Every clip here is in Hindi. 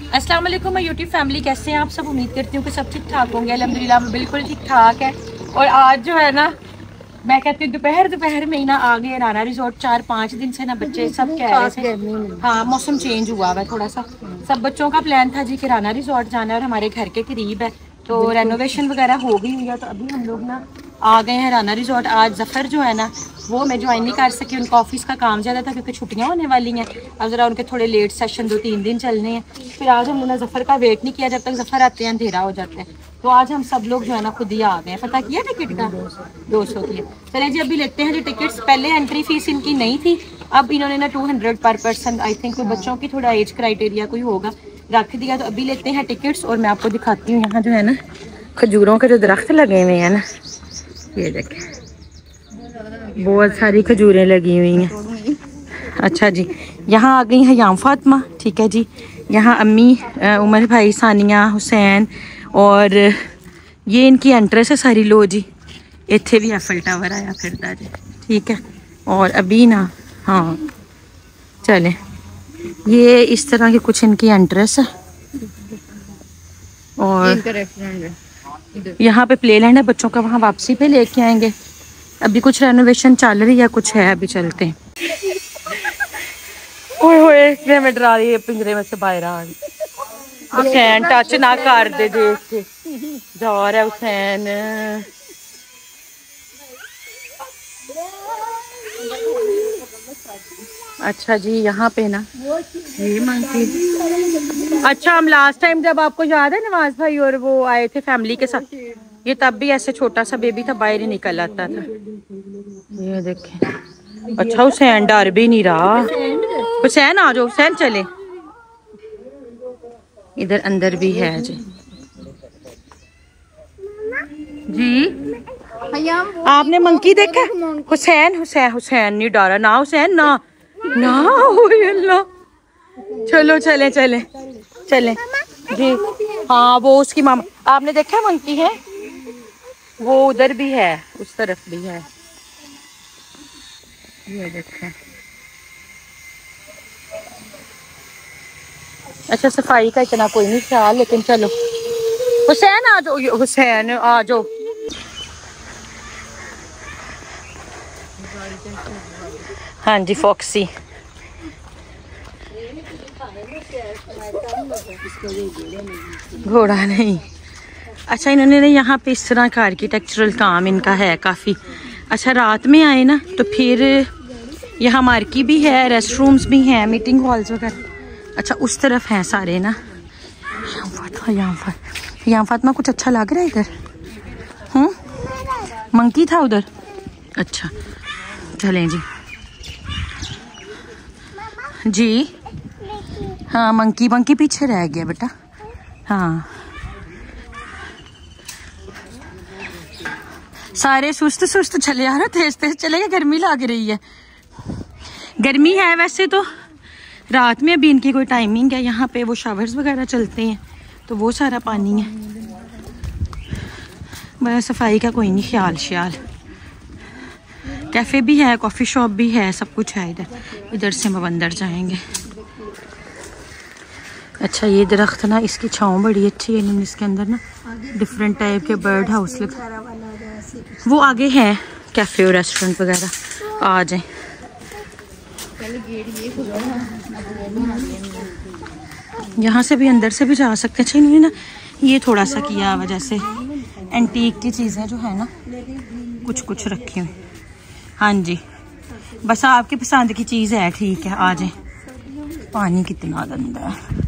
अस्सलाम वालेकुम यूट्यूब फैमिली, कैसे हैं आप सब। उम्मीद करती हूँ कि सब ठीक ठाक होंगे। अल्हम्दुलिल्लाह मैं बिल्कुल ठीक ठाक है। और आज जो है ना, मैं कहती हूँ दोपहर में ही ना आ गए राना रिजॉर्ट। 4-5 दिन से ना बच्चे सब कह रहे थे, हाँ मौसम चेंज हुआ हुआ थोड़ा सा। सब बच्चों का प्लान था जी कि राना रिजॉर्ट जाना है और हमारे घर के करीब है, तो रेनोवेशन वगैरह हो गई हुई है, तो अभी हम लोग ना आ गए हैं राना रिजॉर्ट। आज जफ़र जो है ना वो मैं ज्वाइन नहीं कर सकी, उनका ऑफिस का काम ज़्यादा था क्योंकि छुट्टियां होने वाली हैं। अब ज़रा उनके थोड़े लेट सेशन 2-3 दिन चलने हैं। फिर आज हमने जफ़र का वेट नहीं किया, जब तक जफ़र आते हैं अंधेरा हो जाता है। तो आज हम सब लोग जो है ना खुद ही आ गए हैं। पता किया टिकट का 200 की है। चले जी अभी लेते हैं जी टिकट्स। पहले एंट्री फीस इनकी नहीं थी, अब इन्होंने ना 200 पर पर्सन, आई थिंक बच्चों की थोड़ा एज क्राइटेरिया कोई होगा, रख दिया। तो अभी लेते हैं टिकट्स और मैं आपको दिखाती हूँ। यहाँ जो है ना खजूरों के जो दरख्त लगे हुए हैं ना, ये देखें बहुत सारी खजूरें लगी हुई हैं। अच्छा जी, यहाँ आ गई है याम फातिमा, ठीक है जी। यहाँ अम्मी, उमर भाई, सानिया, हुसैन और ये इनकी एंट्रेंस है सारी। लो जी इत्थे भी एफल टावर आया फिरता जी, ठीक है। और अभी ना हाँ चलें, ये इस तरह की कुछ इनकी एंट्रेंस है। और यहाँ पे प्ले लैंड है बच्चों का, वहाँ वापसी पे लेके आएंगे। अभी कुछ रेनोवेशन चल रही है, कुछ है, अभी चलते हैं। ओए होए मैं डरा रही है, पिंजरे में से बाहर आ गई। हुसैन टच ना कर दे, देख के जा रहा है हुसैन। अच्छा जी यहाँ पे ना ये मंकी, अच्छा हम लास्ट टाइम जब आपको याद है नवाज भाई और वो आए थे फैमिली के साथ, ये तब भी ऐसे छोटा सा बेबी था, बाहर ही निकल आता था। ये देखें। अच्छा हुसैन डर भी नहीं रहा। हुसैन आ जाओ, हुसैन चले। इधर अंदर भी है जी। जी आपने मंकी देखा? हुसैन हुसैन हुसैन नहीं डरा ना, हुसैन ना ना, अल्लाह। चलो चले चले चले जी। हाँ वो उसकी मामा, आपने देखा मंकी है वो उधर भी है, उस तरफ भी है। ये देखें। अच्छा सफाई का इतना कोई नहीं ख्याल, लेकिन चलो। हुसैन आ जाओ, हुसैन आ जाओ। हाँ जी फॉक्सी। घोड़ा नहीं। अच्छा इन्होंने ना यहाँ पे इस तरह का आर्किटेक्चरल काम इनका है काफ़ी। अच्छा रात में आए ना तो फिर यहाँ मार्की भी है, रेस्ट रूम्स भी हैं, मीटिंग हॉल्स वगैरह। अच्छा उस तरफ हैं सारे ना। यहाँ फातिमा कुछ अच्छा लग रहा है इधर। मंकी था उधर। अच्छा चलें जी जी। हाँ मंकी पीछे रह गया बेटा। हाँ सारे सुस्त चले आ रहे, तेज चले गए, गर्मी लग रही है। गर्मी है वैसे तो रात में, अभी इनकी कोई टाइमिंग है। यहाँ पे वो शावर्स वगैरह चलते हैं तो वो सारा पानी है। बस सफाई का कोई नहीं ख्याल श्याल। कैफ़े भी है, कॉफ़ी शॉप भी है, सब कुछ है इधर। इधर से हम अंदर जाएंगे। अच्छा ये दरख्त ना, इसकी छाँव बड़ी अच्छी है। इन्होंने इसके अंदर ना डिफरेंट टाइप के बर्ड हाउस लगा, वो आगे है कैफ़े और रेस्टोरेंट वगैरह। आ जाए। यहाँ से भी अंदर से भी जा सकते हैं। अच्छा इन्होंने ना ये थोड़ा सा किया हुआ, जैसे एंटीक की चीज़ें जो है ना कुछ रखी हुई। हाँ जी बस आपकी पसंद की चीज़ है, ठीक है आ जाए। पानी कितना गंदा है।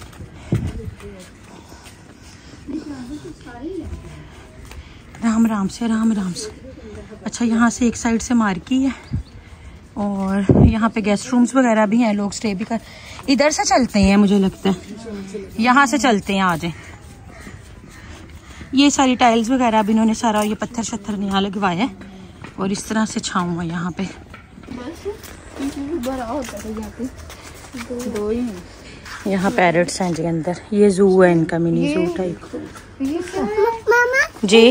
राम राम से, राम राम से। अच्छा यहाँ से एक साइड से मार्की है और यहाँ पे गेस्ट रूम्स वगैरह भी हैं, लोग स्टे भी कर। इधर से चलते हैं मुझे लगता है, यहाँ से चलते हैं। आ जाए। ये सारी टाइल्स वगैरह भी इन्होंने सारा ये पत्थर शत्थर नया लगवाया है और इस तरह से छाऊँ है यहाँ पे। यहाँ पैरट्स हैं जी अंदर। ये जू है इनका, मिनी जू टाइप जी।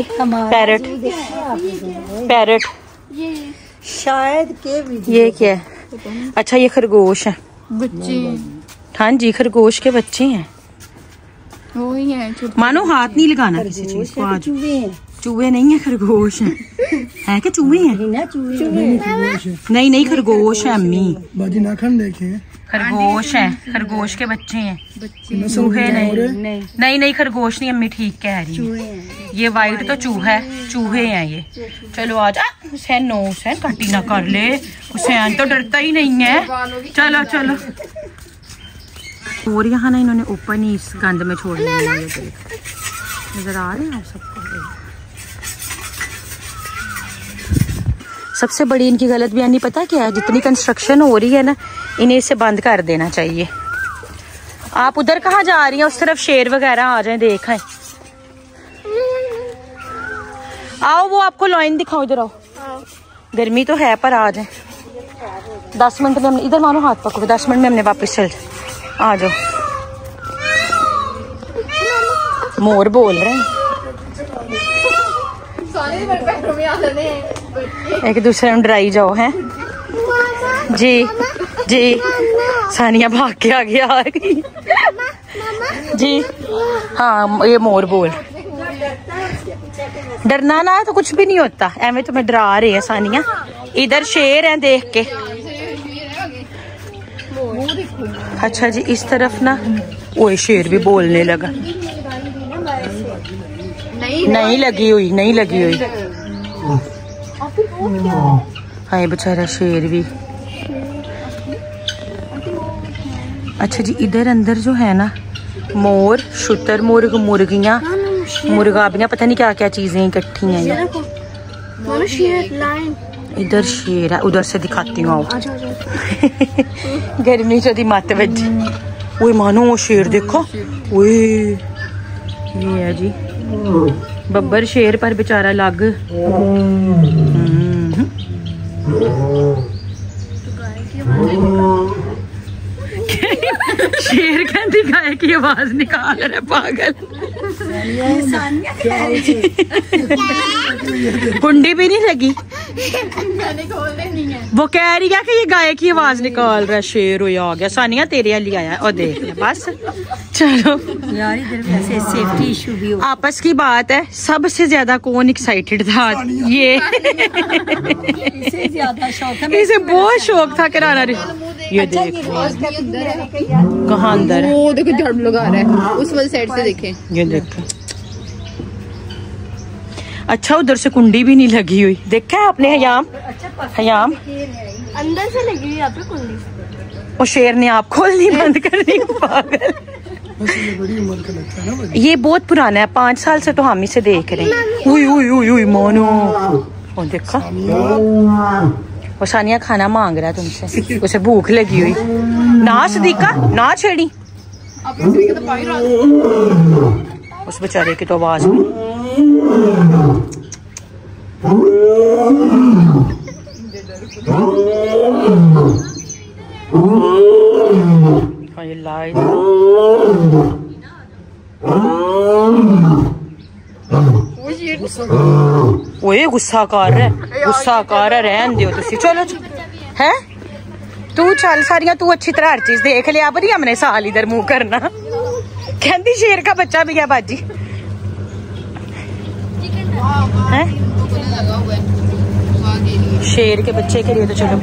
पैरट शायद के ये क्या है? अच्छा ये खरगोश है बच्चे। हाँ जी खरगोश के बच्चे हैं। वही है। मानो हाथ नहीं लगाना किसी चीज को आज। चूहे नहीं है, खरगोश है कि चूहे हैं? नहीं नहीं, खरगोश है अम्मी। बाजी नाखन देखे, खरगोश है, खरगोश के बच्चे हैं, चूहे नहीं। नहीं नहीं, खरगोश नहीं अम्मी, ठीक कह रही है। ये वाइट तो चूहा है, चूहे हैं ये। चलो आज हुसैन, नो हुसैन कटी ना कर ले, हुसैन तो डरता ही नहीं है। चलो चलो। और यहाँ ना इन्होंने ऊपर नहीं इस गंद में छोड़ दिया। नजर आ रहे हैं आप सबको? सबसे बड़ी इनकी गलत बयानी पता क्या है? जितनी कंस्ट्रक्शन हो रही है ना, इन्हें इसे बंद कर देना चाहिए। आप उधर कहाँ जा रही हैं? उस तरफ शेर वगैरह आ जाएं, देखें। आओ, वो आपको लाइन दिखाओ, इधर आओ। गर्मी तो है पर आ जाए। 10 मिनट में हमने, इधर मानो हाथ पकड़ो, 10 मिनट में हमने वापस चल आ जाओ। मोर बोल रहे हैं, एक दूसरे में डराई जाओ हैं जी जी। सानिया भाग के आगे आ गई जी। हाँ, ये मोर बोल। डरना ना तो कुछ भी नहीं होता, एवं तुम्हें डरा रहे हैं सानिया। इधर शेर है, देख के। अच्छा जी, इस तरफ ना, वो शेर भी बोलने लगा। नहीं लगी हुई, नहीं लगी हुई। हाँ, बेचारा शेर भी। अच्छा जी, इधर अंदर जो है ना, मोर, शुतर मुर्ग, मुर्गियाँ, मुर्गाबियाँ, पता नहीं क्या क्या चीजें इकट्ठी हैं। इधर शेर है, उधर से दिखाती हूँ। आओ। गर्मी चौथी मत बजी। वो मानो वो शेर देखो, वो ये है जी बब्बर शेर पर बेचारा लग। शेर कहती गाय की आवाज निकाल रहा है, पागल। कुंडी भी नहीं लगी। वो कह रही है कि ये गाय की आवाज निकाल रहा है। शेर हो आ गया। सानिया तेरे लिए आया और देख ले बस। चलो यार, इधर वैसे सेफ्टी इशू भी हो। आपस की बात है, सबसे ज्यादा कौन एक्साइटेड था? ये इसे ज्यादा शौक है। इसे बहुत शौक था कराना। ये देख कहाँ अंदर है, वो देखो झाड़ू लगा रहा है उस वाली साइड से, देखें। ये देखो। अच्छा, उधर से कुंडी भी नहीं लगी हुई, देखा है आपने? हयाम, हयाम अंदर से लगी हुई यहाँ पे कुंडी। और शेर ने आप खोलनी बंद करनी, पागल। ये बहुत पुराना है, 5 साल से तो हम इसे देख रहे हैं। उई उई उई उई मोनो, और देखा। और सानिया खाना मांग रहा है तुमसे, उसे भूख लगी हुई। ना सदीका, ना छेड़ी। उस बेचारे की तो आवाज भी। ये लाइट वो गुस्सा कर रहा है, गुस्सा कर रहा है। रहन दियो तुसी। चलो है तू चल सारिया, तू अच्छी तरह हर चीज देख लिया। पर हमने साल इधर मुंह करना। कहती शेर का बच्चा भी है बाजी है। शेर के बच्चे के लिए तो चलो,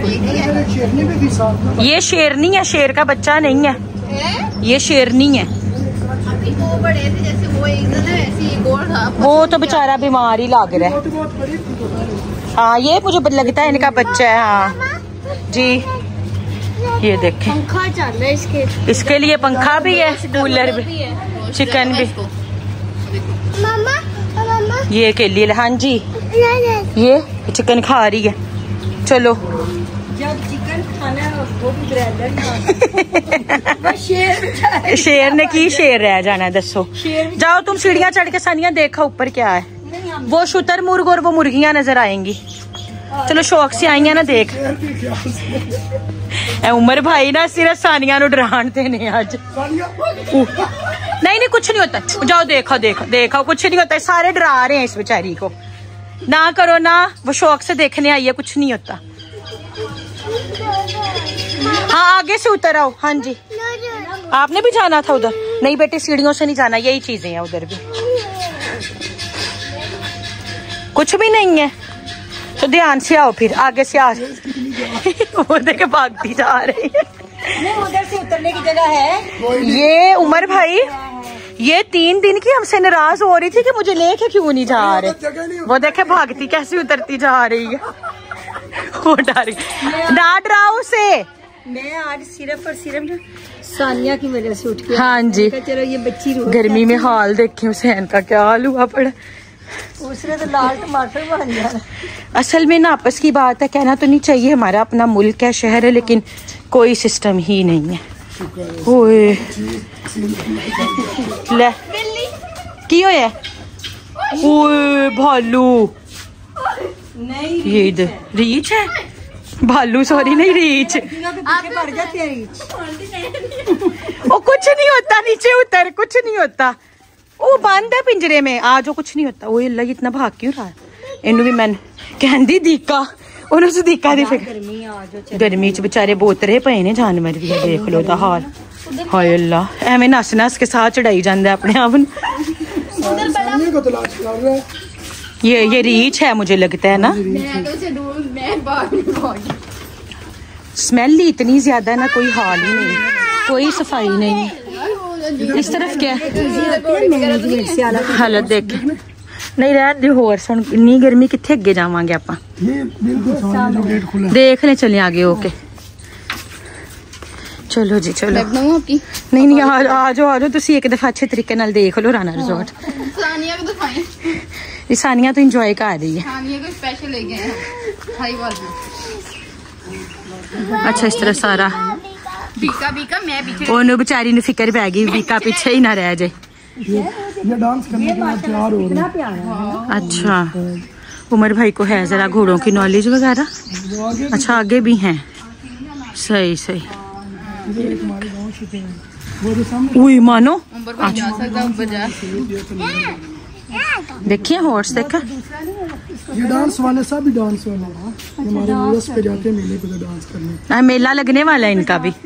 ये शेरनी है, शेर का बच्चा नहीं है। ये शेरनी है। वो बड़े थे जैसे वो ऐसी गोल था। वो तो बेचारा बीमार ही लग रहा है। हाँ, ये मुझे लगता है इनका बच्चा है। हाँ जी, ये देखें, पंखा चल रहा है इसके लिए पंखा भी है, कूलर भी, चिकन भी। ये के लिए, हाँ जी, ये चिकन खा रही है। चलो जब चिकन खाना है वो भी ब्रेड। शेर ने की शेर रह जाना है, दसो। जाओ तुम सीढ़ियाँ चढ़ के सानिया देखा ऊपर क्या है। वो शुतर मुर्ग और वो मुर्गियाँ नजर आएंगी। चलो शौक से आई है ना, देख। उमर भाई ना सिर्फ सानिया नु डरान देने आज। नहीं नहीं, कुछ नहीं होता। जाओ देखो देखो देखो, कुछ नहीं होता। सारे डरा रहे हैं इस बेचारी को। ना करो ना, वो शौक से देखने आई है, कुछ नहीं होता। हाँ, आगे से उतर आओ। हाँ जी, आपने भी जाना था उधर। नहीं बेटे सीढ़ियों से नहीं जाना, यही चीजें हैं उधर भी। कुछ भी नहीं है तो ध्यान से आओ, फिर आगे से आ। वो देखे भागती जा रही है। उधर से उतरने की जगह है। ये उमर भाई ये 3 दिन की हमसे नाराज हो रही थी कि मुझे लेके क्यों नहीं जा रहे। वो देखे भागती कैसी उतरती जा रही है। वो डर ना डराओ उसे। मैं आज सिर्फ और सिर्फ सानिया की वजह से उठ के। हाँ जी चलो ये बच्ची रो। गर्मी में हाल देखे हुसैन का क्या हाल हुआ पड़ा। उसने तो लाल टमाटर बन गया। असल में ना आपस की बात है, कहना तो नहीं चाहिए, हमारा अपना मुल्क है, शहर है, लेकिन कोई सिस्टम ही नहीं है। ओए ले की होया? ओए भालू नहीं ये इधर रीच है, भालू सॉरी नहीं रीच। भर जाते हैं रीच। वो कुछ नहीं होता, नीचे उतर, कुछ नहीं होता, वो बंद है पिंजरे में, आ जो कुछ नहीं होता। वो अल्लाह इतना भाग क्यों रहा है? इन्हू भी मैं कहती दीका उन्होंने दीका दी फिर गर्मी च बेचारे बोतरे पे ने जानवर भी है, देख लो दा हाल। हाय अल्लाह एवें नस नस के साथ चढ़ाई जाता अपने आप। ये रीच है मुझे लगता है ना। स्मेल ही इतनी ज्यादा ना, कोई हाल ही नहीं, कोई सफाई नहीं। इस तरफ क्या हालत देख नहीं रहने होर सुन, इन्नी गर्मी कितने अगे जावांगे आप। देख ले चले आगे ओके। चलो जी चलो। नहीं नहीं आ जाओ तुसी एक दफा अच्छे तरीके नाल देख लो राना रिजॉर्ट। सानिया तो इंजॉय कर रही है। अच्छा इस तरह सारा ओनू बेचारी ने फिक्र पै गई, बीका पीछे ही ना रह जाए। ये डांस करने के लिए तैयार हो रहे हैं। अच्छा उमर भाई को है जरा घोड़ों की नॉलेज वगैरह। अच्छा आगे भी हैं, सही सही। उई मानो देखिए हॉर्स देखा। ये डांस वाले सभी डांस वाले हमारे यूएस पे जाते हैं मेले पे डांस करने। मेला लगने वाला है इनका भी।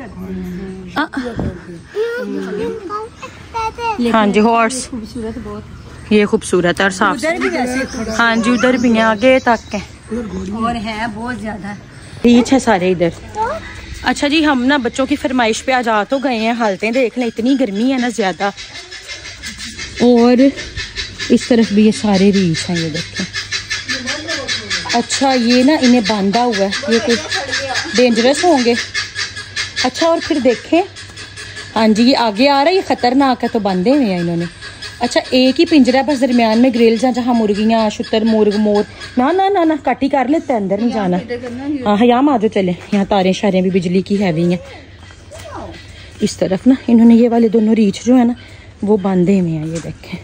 हाँ जी हॉर्स खूबसूरत बहुत। ये खूबसूरत और साफ। हाँ जी उधर भी है आगे तक है और है बहुत ज्यादा रीच है सारे इधर। अच्छा जी हम ना बच्चों की फरमाइश पे आज आ तो गए हैं, हालतें देख लें, इतनी गर्मी है ना ज्यादा। और इस तरफ भी ये सारे रीच हैं, ये देखें। अच्छा ये ना इन्हें बांधा हुआ है, ये कुछ डेंजरस होंगे। अच्छा और फिर देखें हाँ जी ये आगे आ रहा है, ये खतरनाक है तो बांधे हुए हैं इन्होंने। अच्छा एक ही पिंजरा है बस, दरमियान में ग्रिल्स हैं जहाँ मुर्गियाँ शुतर मुर्ग मोर। ना ना ना ना काटी कर लेते हैं, अंदर नहीं जाना। हाँ हयाम आ जाओ चले, यहाँ तारें शारें भी बिजली की हैवी हैं। इस तरफ ना इन्होंने ये वाले दोनों रीछ जो है ना वो बांधे हुए हैं, ये देखें।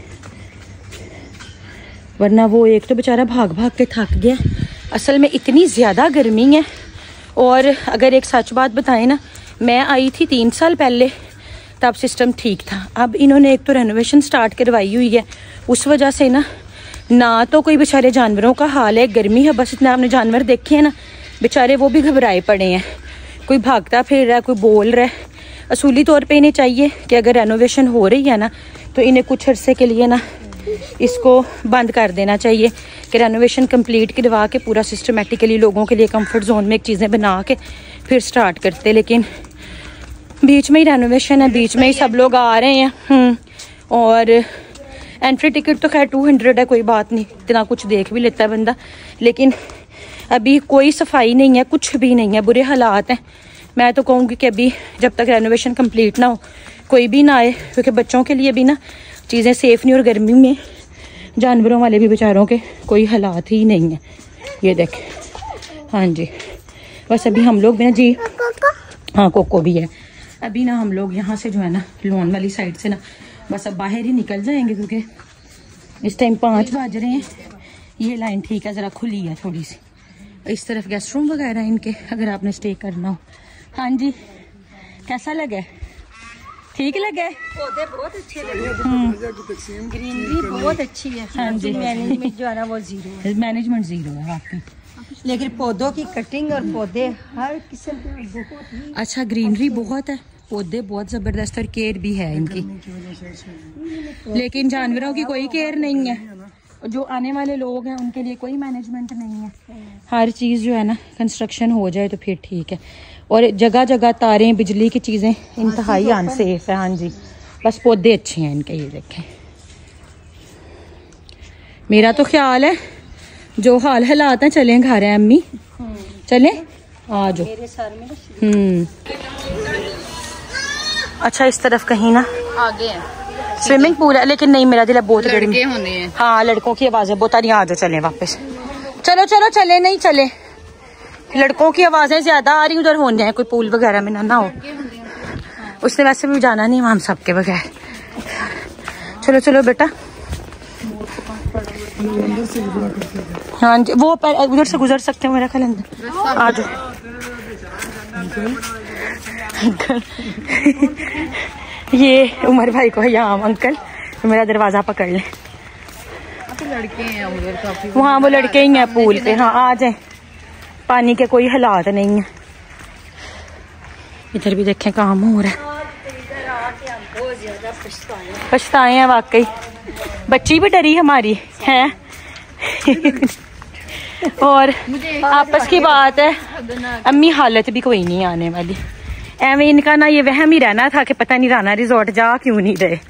वरना वो एक तो बेचारा भाग भाग के थक गया। असल में इतनी ज़्यादा गर्मी है। और अगर एक सच बात बताएं ना, मैं आई थी 3 साल पहले, तब सिस्टम ठीक था। अब इन्होंने एक तो रेनोवेशन स्टार्ट करवाई हुई है, उस वजह से ना तो कोई बेचारे जानवरों का हाल है, गर्मी है बस इतना। आपने जानवर देखे हैं ना बेचारे, वो भी घबराए पड़े हैं, कोई भागता फिर रहा है, कोई बोल रहा है। असूली तौर पे इन्हें चाहिए कि अगर रेनोवेशन हो रही है ना तो इन्हें कुछ अरसे के लिए ना इसको बंद कर देना चाहिए कि रेनोवेशन कंप्लीट करवा के पूरा सिस्टमेटिकली लोगों के लिए कंफर्ट जोन में एक चीज़ें बना के फिर स्टार्ट करते। लेकिन बीच में ही रेनोवेशन है, बीच में ही सब लोग आ रहे हैं। और एंट्री टिकट तो खैर 200 है, कोई बात नहीं, इतना कुछ देख भी लेता है बंदा। लेकिन अभी कोई सफाई नहीं है, कुछ भी नहीं है, बुरे हालात हैं। मैं तो कहूँगी कि अभी जब तक रेनोवेशन कंप्लीट ना हो कोई भी ना आए, क्योंकि बच्चों के लिए भी ना चीज़ें सेफ नहीं, और गर्मी में जानवरों वाले भी बेचारों के कोई हालात ही नहीं है। ये देखें हाँ जी बस अभी हम लोग भी ना जी हाँ कोको भी है। अभी ना हम लोग यहाँ से जो है ना लोन वाली साइड से ना बस अब बाहर ही निकल जाएंगे, क्योंकि इस टाइम 5 बज रहे हैं। ये लाइन ठीक है, ज़रा खुली है थोड़ी सी। इस तरफ गेस्ट रूम वगैरह इनके, अगर आपने स्टे करना हो। हाँ जी कैसा लगे? ठीक लगे? पौधे बहुत अच्छे लगे, ग्रीनरी बहुत अच्छी है। हाँ जी मैनेजमेंट जो है ना वो जीरो है, मैनेजमेंट जीरो है आपकी। लेकिन पौधों की कटिंग और पौधे हर किस्म के बहुत ही अच्छा ग्रीनरी बहुत है। पौधे बहुत जबरदस्त और केयर भी है इनकी, लेकिन जानवरों की कोई केयर नहीं है। जो आने वाले लोग हैं उनके लिए कोई मैनेजमेंट नहीं है। हर चीज़ जो है ना कंस्ट्रक्शन हो जाए तो फिर ठीक है। और जगह जगह तारें, बिजली की चीज़ें इंतहाई अनसेफ है। हाँ जी, बस पौधे अच्छे हैं इनके। ये देखें, मेरा तो ख्याल है जो हालात हैं चलें घर है अम्मी, चलें आ जाओ। अच्छा इस तरफ कहीं ना आगे है स्विमिंग पूल है, लेकिन नहीं मेरा दिल है बहुत लड़के होने हैं। हाँ लड़कों की आवाज़ है बहुत। नहीं आ जाओ चलें वापस, चलो चलो चले, नहीं चले, लड़कों की आवाज़ें ज्यादा आ रही उधर होने हैं, कोई पूल वगैरह में ना हो। उसने वैसे भी जाना नहीं हम सबके बगैर। चलो चलो बेटा, हाँ जी वो उधर से गुजर सकते हैं मेरा ख्याल अंदर। आ जाओ ये उमर भाई को यहाँ अंकल मेरा दरवाजा पकड़ ले। लड़के हैं उधर काफी, वहाँ वो लड़के ही हैं पूल पे। हाँ आ जाए, पानी के कोई हालात नहीं है। इधर भी देखें काम हो रहा है। पछताए हैं वाकई, बच्ची भी डरी हमारी है और आपस की बात है अम्मी, हालत भी कोई नहीं आने वाली। एवं इनका ना ये वहम ही रहना था कि पता नहीं राना रिजॉर्ट जा क्यों नहीं रहे।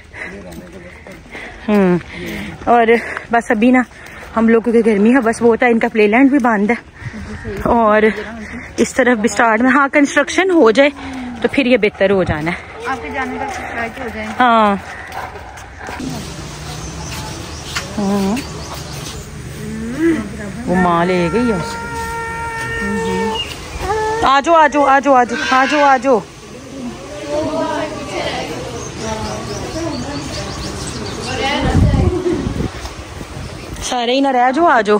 और बस अभी ना हम लोगों की गर्मी है बस, वो होता है इनका प्लेलैंड भी बंद है और इस तरफ भी स्टार्ट में हाँ कंस्ट्रक्शन हो जाए तो फिर ये बेहतर हो जाना है। आपके जाने का शिकायत हो जाए। हाँ वो माँ ले गई है। आजो आजो आजो आजो आजो आजो। सारे ही ना रह जो आजो।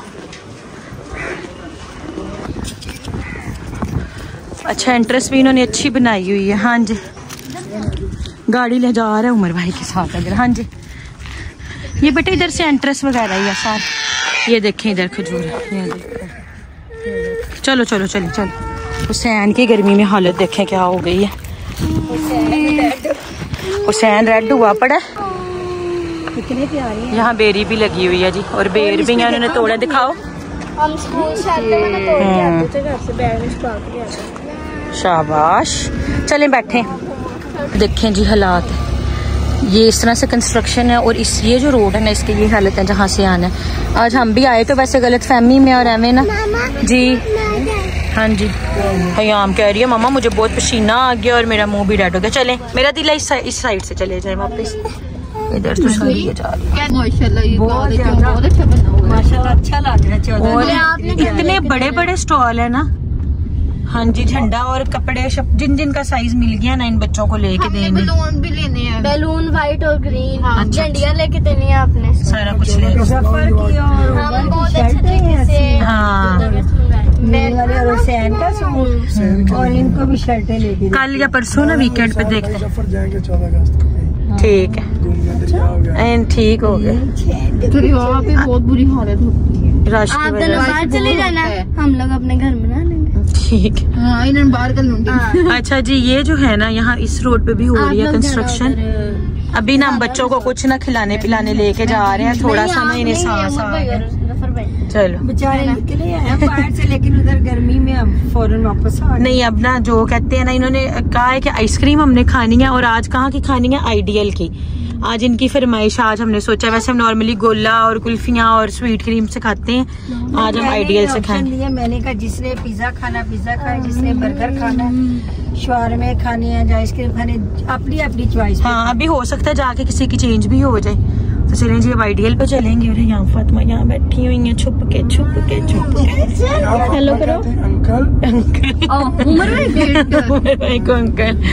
अच्छा एंट्रेंस भी इन्होंने अच्छी बनाई हुई है। हाँ जी गाड़ी ले जा रहा है उमर भाई के साथ अगर। हाँ जी ये बेटा इधर से एंट्रेंस वगैरह ही है सारे। ये देखें इधर खजूर, चलो चलो चलो चलो। हुसैन की गर्मी में हालत देखें क्या हो गई है। हुसैन रेड हुआ पड़ा। कितने प्यारी है। यहाँ बेरी भी लगी हुई है जी, और बेर भी है उन्होंने तोड़ा। दिखाओ। हम स्कूल से आते हैं ना, तोड़ के आते थे घर से, बैग में छुपा के आते। शाबाश, चलें बैठे देखें जी हालात। ये इस तरह से कंस्ट्रक्शन है और इस ये जो रोड है ना इसकी ये हालत है जहाँ से आना है। आज हम भी आए तो वैसे गलत फहमी में और एवं ना जी। हाँ जी हयाम कह रही है मामा मुझे बहुत पसीना आ गया और मेरा मुंह भी रेड हो गया। चलें मेरा दिल है इस साइड से चले जाए वापस। इधर तो सारी जा रही है। माशाल्लाह ये बहुत अच्छा बना हुआ है। माशाल्लाह अच्छा लग रहा है। और इतने बड़े बड़े स्टॉल है ना। हाँ जी झंडा और कपड़े जिन जिन का साइज मिल गया ना इन बच्चों को लेके देंगे। बैलून भी लेने हैं, बैलून व्हाइट और ग्रीन। हाँ, झंडियाँ लेके देनी है आपने, सारा कुछ ले। सफर की और हम बहुत अच्छे तरीके से। हाँ मेरे वाले और हुसैन का सूट और इनको भी शर्टें लेके। कल या परसों ना वीकेंड पे देखते हैं। सफर जाएंगे 14 अगस्त को। ठीक है ठीक हो गया। तो वहाँ पे बहुत बुरी हालत होती है। रश की आप वजह दोनों से। बाहर चले जाना, हम लोग अपने घर बना लेंगे। ठीक है। हाँ इन्हें बाहर कर लूंगी। अच्छा जी ये जो है ना यहाँ इस रोड पे भी हो रही है कंस्ट्रक्शन। अभी ना हम बच्चों को कुछ ना खिलाने पिलाने लेके जा रहे हैं, थोड़ा सा ना इन्हें सांस आ गया। चलो बेचारे निकले हैं बाहर से, लेकिन उधर गर्मी में हम फौरन वापस आ गए। नहीं अब ना जो कहते हैं ना इन्होंने कहा है कि आइसक्रीम हमने खानी है और आज कहाँ की खानी है, आइडियल की। आज इनकी फरमाइश, आज हमने सोचा वैसे हम नॉर्मली गोला और कुल्फियाँ और स्वीट क्रीम से खाते हैं, आज हम आइडियल से खाएंगे। मैंने कहा जिसने पिज्जा खाना पिज्जा खाए, जिसने बर्गर खाना शवारमे खाने हैं, आइसक्रीम खाने, अपनी अपनी चॉइस। हाँ अभी हो सकता है जाके किसी की चेंज भी हो जाए। तो चलें जी अब आइडियल पे चलेंगे। और यहाँ फातिमा यहाँ बैठी हुई है छुप के छुप के छुप के। हेलो करो अंकल। अंकल उमर भाई को अंकल।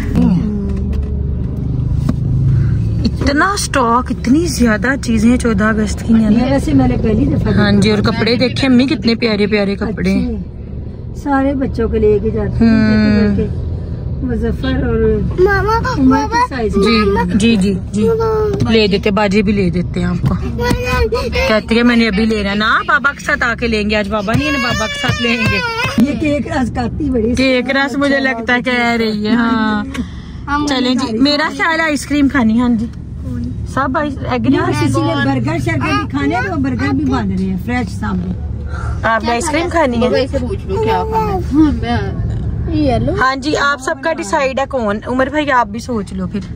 इतना स्टॉक, इतनी ज्यादा चीजें 14 अगस्त की है। वैसे मैंने पहली दफा। हाँ जी और कपड़े देखे अम्मी कितने प्यारे प्यारे कपड़े सारे बच्चों के लेके जाते हैं। मुजफ्फर और उमर की साइज जी जी जी जी ले देते, बाजी भी ले देते हैं आपको। कहती है मैंने अभी लेना ना, बाबा के साथ आके लेंगे। आज बाबा नहीं है ना, बाबा के साथ लेंगे। ये केक रस खाती बड़ी केक रस मुझे लगता है कह रही है। हाँ चलें जी, मेरा ख्याल है आइसक्रीम खानी। हाँ जी सब एग्री। किसी ने बर्गर शर्गर भी खाने तो बर्गर भी बन रहे हैं फ्रेश सामने। आपने आइसक्रीम खानी है? वैसे पूछ लो क्या खाना है। हाँ जी आप सबका डिसाइड है कौन। उमर भाई आप भी सोच लो फिर।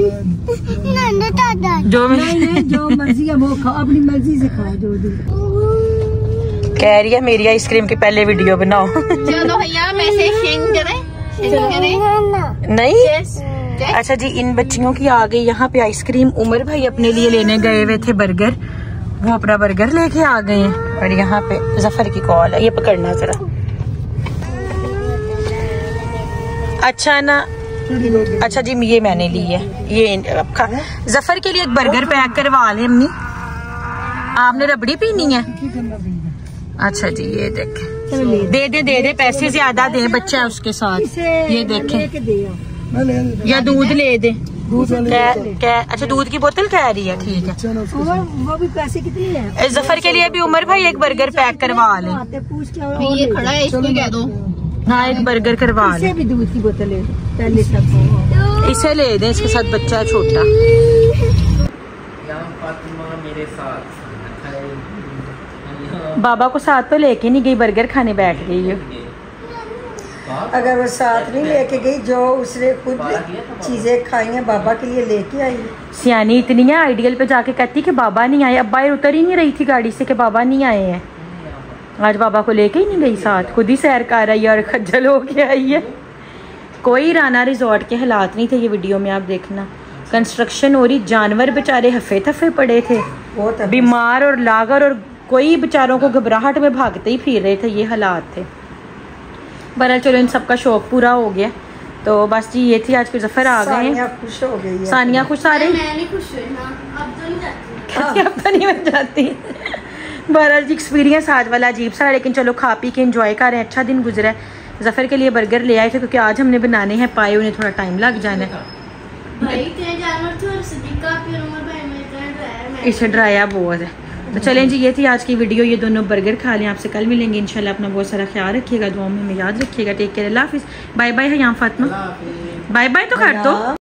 जो नहीं जो मर्जी है वो खाओ, अपनी मर्जी से खाओ जो भी। कह रही है मेरी आइसक्रीम की पहले वीडियो बनाओ। चलो भैया मैसेज सेंड करें नहीं अच्छा जी, इन बच्चियों की आ गई यहाँ पे आइसक्रीम। उमर भाई अपने लिए लेने गए हुए थे बर्गर, वो अपना बर्गर लेके आ गए हैं। और यहाँ पे जफर की कॉल है, ये पकड़ना जरा। अच्छा ना, अच्छा जी ये मैंने ली है। ये जफर के लिए एक बर्गर पैक करवा लें अम्मी। आपने रबड़ी पीनी है? अच्छा जी ये देखें, दे दे पैसे ज्यादा दे, बच्चा है उसके साथ। ये देखें या दूध ले दे। अच्छा दूध की बोतल कह रही है, ठीक है। वो भी पैसे कितनी है? जफर के लिए भी उमर भाई एक बर्गर पैक करवा ले। ये खड़ा है, इसको कह दो। हाँ एक बर्गर करवा ले। इसे भी दूध की बोतल है पहले सब। इसे ले दे, इसके साथ बच्चा है छोटा। मेरे साथ बाबा को साथ तो लेके नहीं गई, बर्गर खाने बैठ गई है। अगर वो साथ नहीं लेके गई, जो उसने खुद चीजें खाई हैं बाबा के लिए लेके आई। सियानी इतनी है, आइडियल पे जाके कहती कि बाबा नहीं आए। अब बाहर उतर ही नहीं रही थी गाड़ी से कि बाबा नहीं आए हैं। आज बाबा को लेके ही नहीं गई साथ, खुद ही सैर कर रही है और खज्जल हो के आई है। कोई राना रिजॉर्ट के हालात नहीं थे ये वीडियो में आप देखना। कंस्ट्रक्शन हो रही, जानवर बेचारे हफे थफे पड़े थे, बीमार और लागर, और कोई बेचारों को घबराहट में भागते ही फिर रहे थे। ये हालात थे। बहरहाल चलो इन सबका शौक पूरा हो गया। तो बस जी ये थी आज के जफर आ गए हैं। खुश हो गई है। सानिया खुश आ रही? मैं नहीं खुश हुई ना, अब तो नहीं जाती। अब तो नहीं बन जाती। बहरहाल जी एक्सपीरियंस आज वाला अजीब सा, लेकिन चलो खा पी के एंजॉय कर रहे हैं। अच्छा दिन गुजरा है। जफर के लिए बर्गर ले आए थे क्योंकि आज हमने बनाने हैं पाए, उन्हें थोड़ा टाइम लग जाना है। इसे डराया बहुत है। तो चलें जी ये थी आज की वीडियो। ये दोनों बर्गर खा लें। आपसे कल मिलेंगे इंशाल्लाह। अपना बहुत सारा ख्याल रखिएगा, दुआ में हमें याद रखिएगा। टेक केयर, अल्लाह हाफिज़, बाय बाय है यहाँ फातिमा, बाय बाय तो कर दो।